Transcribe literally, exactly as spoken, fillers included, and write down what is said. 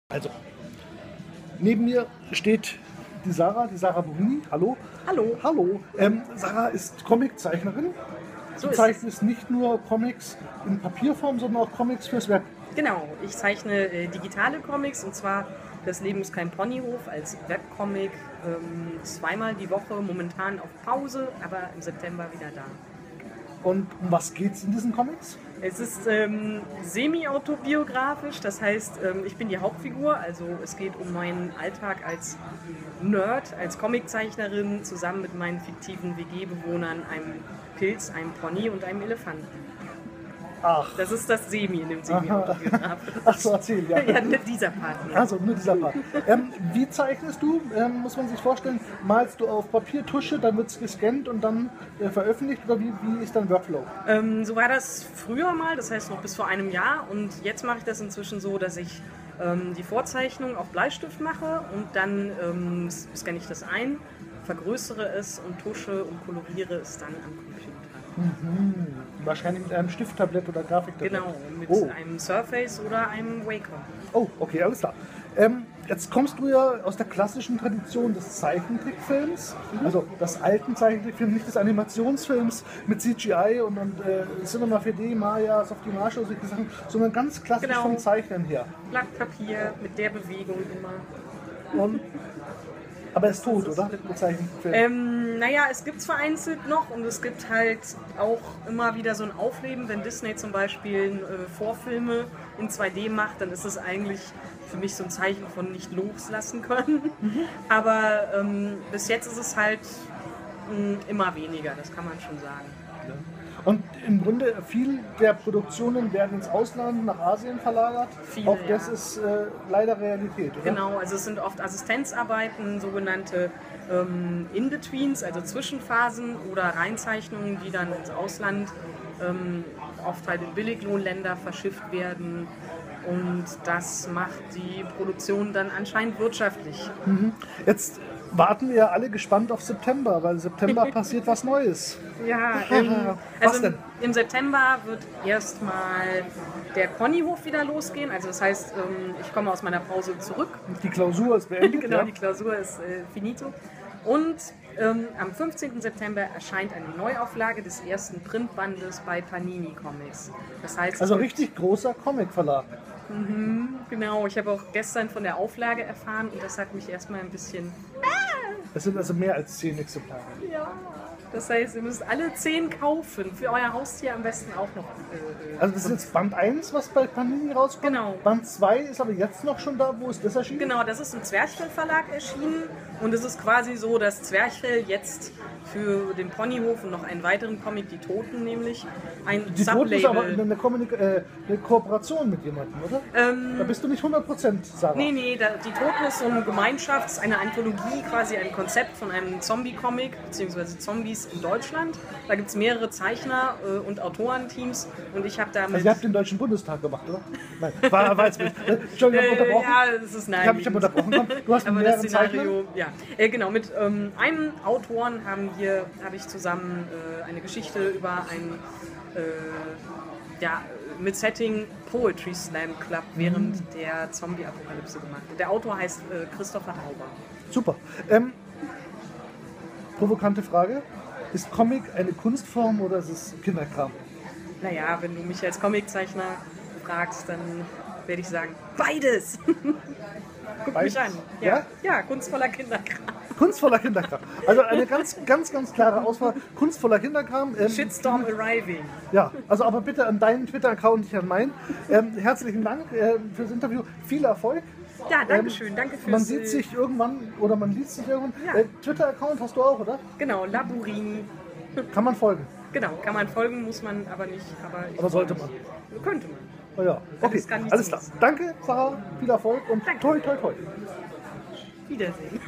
Also, neben mir steht die Sarah, die Sarah Burini. Hallo. Hallo. Hallo. Ähm, Sarah ist Comiczeichnerin. So Du ist zeichnest nicht nur Comics in Papierform, sondern auch Comics fürs Web. Genau, ich zeichne äh, digitale Comics und zwar Das Leben ist kein Ponyhof als Webcomic ähm, zweimal die Woche, momentan auf Pause, aber im September wieder da. Und um was geht's in diesen Comics? Es ist ähm, semi-autobiografisch, das heißt, ähm, ich bin die Hauptfigur, also es geht um meinen Alltag als Nerd, als Comiczeichnerin, zusammen mit meinen fiktiven W G-Bewohnern, einem Pilz, einem Pony und einem Elefanten. Ach. Das ist das Semi in dem Semi-Autobiograf. Ach so, erzähl, ja. Ja, nur dieser Part. Nur. Also, nur dieser Part. ähm, wie zeichnest du? Ähm, muss man sich vorstellen, malst du auf Papier, Tusche, dann wird es gescannt und dann äh, veröffentlicht? Oder wie, wie ist dein Workflow? Ähm, so war das früher mal, das heißt noch bis vor einem Jahr. Und jetzt mache ich das inzwischen so, dass ich ähm, die Vorzeichnung auf Bleistift mache und dann ähm, scanne ich das ein, vergrößere es und tusche und koloriere es dann am Computer. Mhm. Wahrscheinlich mit einem Stifttablett oder Grafiktablett. Genau, mit oh. einem Surface oder einem Waker. Oh, okay, alles klar. Ähm, jetzt kommst du ja aus der klassischen Tradition des Zeichentrickfilms, mhm. also des alten Zeichentrickfilms, nicht des Animationsfilms mit C G I und, und äh, Cinema vier D, Maya, Softie Marshall, solche Sachen, sondern ganz klassisch genau. vom Zeichnen her. Blatt Papier mit der Bewegung immer. Und aber er ist tot, oder? Ähm, naja, es gibt es vereinzelt noch und es gibt halt auch immer wieder so ein Aufleben. Wenn Disney zum Beispiel äh, Vorfilme in zwei D macht, dann ist es eigentlich für mich so ein Zeichen von nicht loslassen können. Mhm. Aber ähm, bis jetzt ist es halt mh, immer weniger, das kann man schon sagen. Ja. Und im Grunde viel der Produktionen werden ins Ausland, nach Asien verlagert. Viele, auch das ja. ist äh, leider Realität, oder? Genau, also es sind oft Assistenzarbeiten, sogenannte ähm, In-Betweens, also Zwischenphasen oder Reinzeichnungen, die dann ins Ausland, ähm, oft halt in Billiglohnländer verschifft werden. Und das macht die Produktion dann anscheinend wirtschaftlich. Mhm. Jetzt warten wir alle gespannt auf September, weil im September passiert was Neues. Ja, ähm, also was denn? Im, im September wird erstmal der Ponyhof wieder losgehen. Also das heißt, ähm, ich komme aus meiner Pause zurück. Die Klausur ist beendet. Genau, ja. die Klausur ist äh, finito. Und ähm, am fünfzehnten September erscheint eine Neuauflage des ersten Printbandes bei Panini Comics. Das heißt, also richtig großer Comicverlag. Mhm, genau, ich habe auch gestern von der Auflage erfahren und das hat mich erstmal ein bisschen... Es sind also mehr als zehn Exemplare. Ja, das heißt, ihr müsst alle zehn kaufen, für euer Haustier am besten auch noch. Äh, also das ist jetzt Band eins, was bei Panini rauskommt. Genau. Band zwei ist aber jetzt noch schon da, wo ist das erschienen? Genau, das ist im Zwerchfell Verlag erschienen und es ist quasi so, dass Zwerchfell jetzt für den Ponyhof und noch einen weiteren Comic, die Toten nämlich, ein die Toten ist aber Sublabel... eine, Kommunik- äh, eine Kooperation mit jemandem, oder? Ähm, da bist du nicht hundert Prozent, Sarah. Nee, nee, da, die Toten ist so eine Gemeinschafts-, eine Anthologie, quasi ein Konzept von einem Zombie-Comic, beziehungsweise Zombies in Deutschland. Da gibt es mehrere Zeichner äh, und Autorenteams und ich habe damit... Also ihr habt den Deutschen Bundestag gemacht, oder? Nein, war, war jetzt nicht. Entschuldigung, ich habe äh, unterbrochen. Ja, das ist nein. Ich habe mich aber unterbrochen. Komm, du hast aber mit das mehreren Szenario, Zeichnern. ja. Äh, genau, mit ähm, einem Autoren haben wir, habe ich zusammen äh, eine Geschichte über ein, äh, ja, mit Setting Poetry Slam Club während mhm. der Zombie-Apokalypse gemacht. Der Autor heißt äh, Christopher Tauber. Super. Ähm, provokante Frage. Ist Comic eine Kunstform oder ist es Kinderkram? Naja, wenn du mich als Comiczeichner fragst, dann werde ich sagen, beides. Guck Beides? mich an. Ja, Ja? ja, kunstvoller Kinderkram. Kunstvoller Kinderkram. Also eine ganz, ganz, ganz klare Auswahl. Kunstvoller Kinderkram. Ähm, Shitstorm arriving. Ja, also aber bitte an deinen Twitter-Account, nicht an meinen. Ähm, herzlichen Dank äh, fürs Interview. Viel Erfolg. Ja, danke schön. Danke fürs... Man sieht sich irgendwann oder man liest sich irgendwann. Ja. Äh, Twitter-Account hast du auch, oder? Genau, Laburini. Kann man folgen. Genau, kann man folgen, muss man aber nicht. Aber, ich Aber sollte mich. man. Könnte man. Oh ja, okay, kann nichts alles klar. missen. Danke, Sarah, viel Erfolg und Danke. toi, toi, toi. Wiedersehen.